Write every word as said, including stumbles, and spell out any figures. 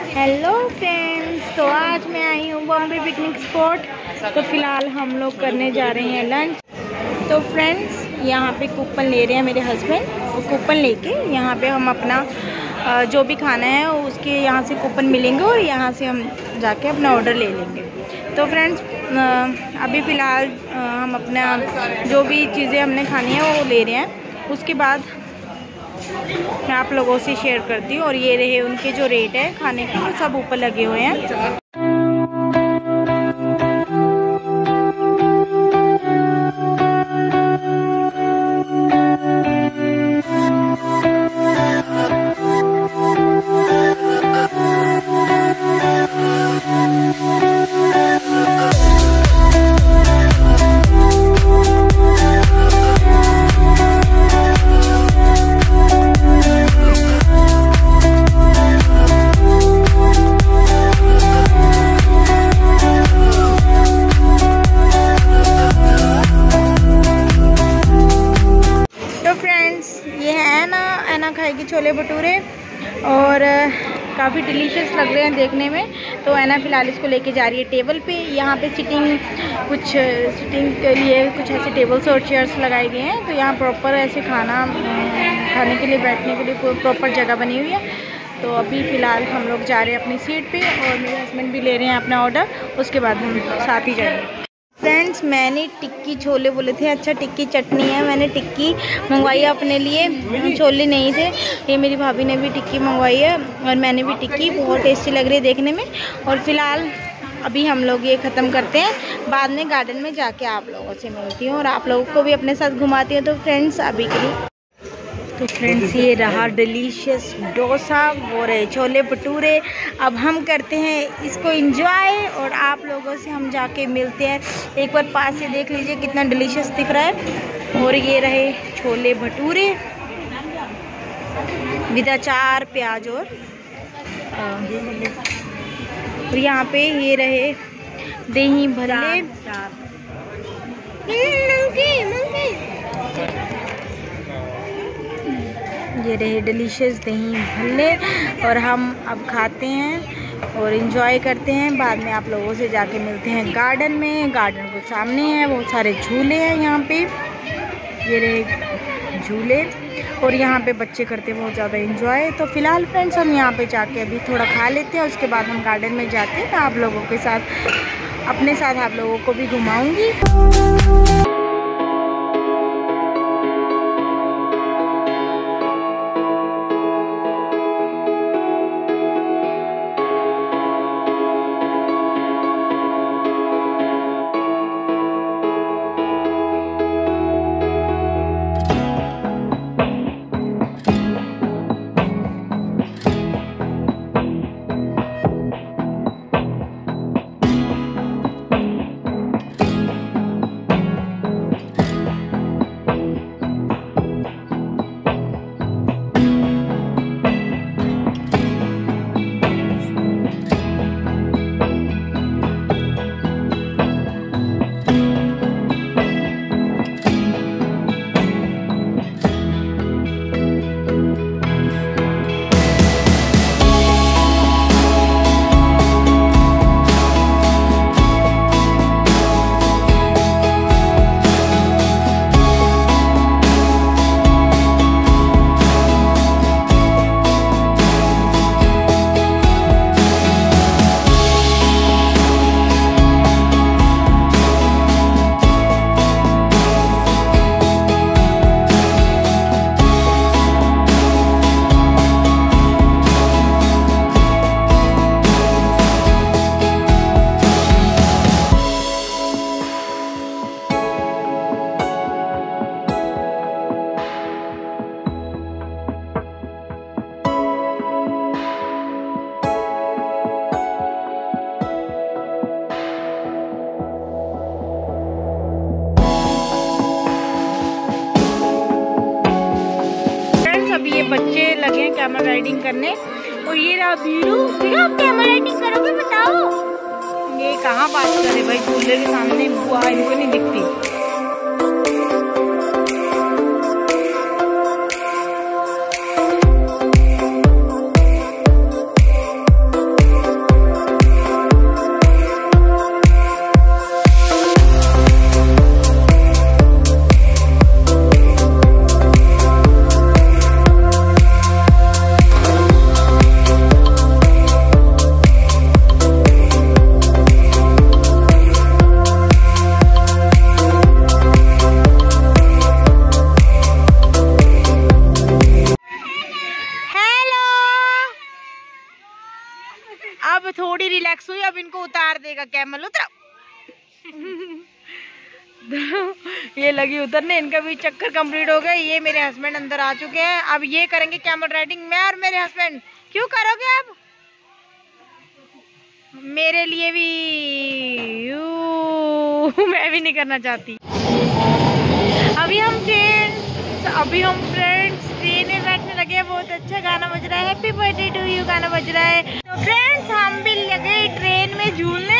Hello friends, तो आज मैं आई हूँ बॉम्बे पिकनिक स्पॉट। तो फिलहाल हम लोग करने जा रहे हैं लंच। तो फ्रेंड्स, यहाँ पे कूपन ले रहे हैं मेरे हस्बैंड। वो कूपन लेके यहाँ पे हम अपना जो भी खाना है उसके यहाँ से कूपन मिलेंगे और यहाँ से हम जाके अपना ऑर्डर ले लेंगे। तो फ्रेंड्स, अभी फ़िलहाल हम अपना जो भी चीज़ें हमने खानी है वो ले रहे हैं। उसके बाद मैं आप लोगों से शेयर करती हूँ। और ये रहे उनके जो रेट है खाने के, वो सब ऊपर लगे हुए हैं। खाएगी छोले भटूरे और काफ़ी डिलीशियस लग रहे हैं देखने में। तो है ना, फ़िलहाल इसको लेके जा रही है टेबल पे। यहाँ पे सिटिंग कुछ सिटिंग के लिए कुछ ऐसे टेबल्स और चेयर्स लगाए गए हैं। तो यहाँ प्रॉपर ऐसे खाना खाने के लिए, बैठने के लिए प्रॉपर जगह बनी हुई है। तो अभी फ़िलहाल हम लोग जा रहे हैं अपनी सीट पे और मेरे हस्बैंड भी ले रहे हैं अपना ऑर्डर। उसके बाद हम साथ ही जाएंगे। फ्रेंड्स, मैंने टिक्की छोले बोले थे, अच्छा टिक्की चटनी है। मैंने टिक्की मंगवाई है अपने लिए, छोले नहीं थे। ये मेरी भाभी ने भी टिक्की मंगवाई है और मैंने भी टिक्की। बहुत टेस्टी लग रही है देखने में। और फिलहाल अभी हम लोग ये ख़त्म करते हैं, बाद में गार्डन में जाके आप लोगों से मिलती हूँ और आप लोगों को भी अपने साथ घुमाती हूँ। तो फ्रेंड्स, अभी के लिए तो फ्रेंड्स, ये रहा डिलीशियस डोसा, वो रहे छोले भटूरे। अब हम करते हैं इसको एंजॉय और आप लोगों से हम जाके मिलते हैं। एक बार पास से देख लीजिए कितना डिलीशियस दिख रहा है। और ये रहे छोले भटूरे विद अचार, प्याज और और यहाँ पे ये रहे दही भल्ले। ये रहे डिलीशियस दही भल्ले और हम अब खाते हैं और इन्जॉय करते हैं। बाद में आप लोगों से जाके मिलते हैं गार्डन में। गार्डन के सामने है, बहुत सारे झूले हैं यहाँ पे। ये रहे झूले और यहाँ पे बच्चे करते हैं बहुत ज़्यादा इन्जॉय। तो फिलहाल फ्रेंड्स, हम यहाँ पे जाके अभी थोड़ा खा लेते हैं। उसके बाद हम गार्डन में जाते हैं। आप लोगों के साथ, अपने साथ आप लोगों को भी घुमाऊँगी। बच्चे लगे हैं कैमरा राइडिंग करने। और ये रहा बीरू। बीरू, आप कैमरा राइडिंग करोगे? बताओ। ये कहाँ बात करे भाई, कूलर के सामने बुआ इनको नहीं दिखती। अब थोड़ी रिलैक्स हुई, अब इनको उतार देगा कैमल। उतरो। ये लगी उतरने, इनका भी चक्कर कंप्लीट हो गया। ये मेरे हस्बैंड अंदर आ चुके हैं, अब ये करेंगे कैमल राइडिंग। मैं और मेरे हस्बैंड। क्यों करोगे अब? मेरे लिए भी यू मैं भी नहीं करना चाहती। अभी हम फ्रेंड्स अभी हम फ्रेंड्स ट्रेन में बैठने लगे। बहुत अच्छा गाना बज रहा है, हैप्पी बर्थडे टू यू गाना बज रहा है। तो फ्रेंड्स हम भी लगे ट्रेन में झूलने।